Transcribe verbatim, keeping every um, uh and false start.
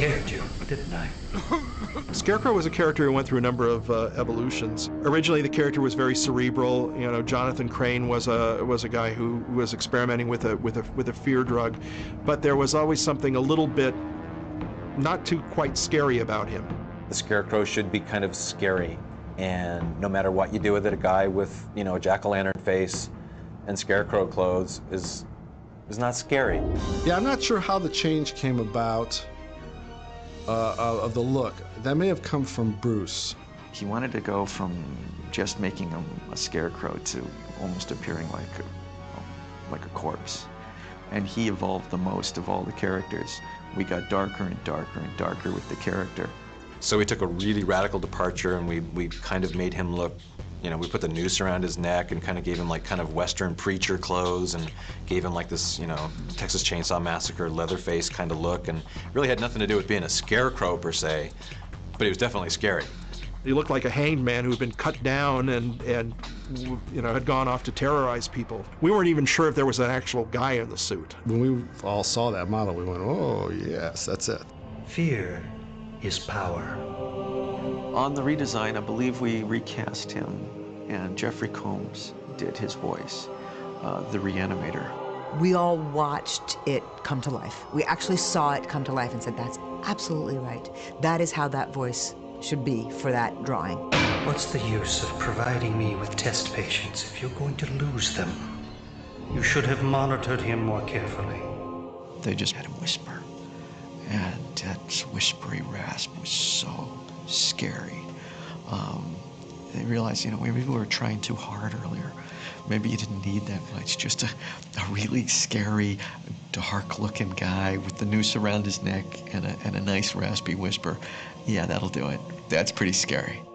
scared you, didn't I? Scarecrow was a character who went through a number of uh, evolutions. Originally, the character was very cerebral. You know, Jonathan Crane was a was a guy who was experimenting with a with a with a fear drug, but there was always something a little bit not too quite scary about him. The Scarecrow should be kind of scary, and no matter what you do with it, a guy with, you know, a jack-o'-lantern face and Scarecrow clothes is is not scary. Yeah, I'm not sure how the change came about uh, of the look. That may have come from Bruce. He wanted to go from just making him a scarecrow to almost appearing like a, like a corpse. And he evolved the most of all the characters. We got darker and darker and darker with the character. So we took a really radical departure, and we, we kind of made him look, you know, we put the noose around his neck and kind of gave him like kind of Western preacher clothes, and gave him like this, you know, Texas Chainsaw Massacre Leatherface kind of look, and really had nothing to do with being a scarecrow per se, but he was definitely scary. He looked like a hanged man who had been cut down and, and you know, had gone off to terrorize people. We weren't even sure if there was an actual guy in the suit. When we all saw that model, we went, oh, yes, that's it. Fear is power. On the redesign, I believe we recast him, and Jeffrey Combs did his voice, uh, the Reanimator. We all watched it come to life. We actually saw it come to life and said, that's absolutely right. That is how that voice should be for that drawing. What's the use of providing me with test patients if you're going to lose them? You should have monitored him more carefully. They just had him whisper, and that whispery rasp was so scary. Um, they realized, you know, maybe we were trying too hard earlier. Maybe you didn't need that much. Just a, a really scary, dark-looking guy with the noose around his neck and a, and a nice raspy whisper. Yeah, that'll do it. That's pretty scary.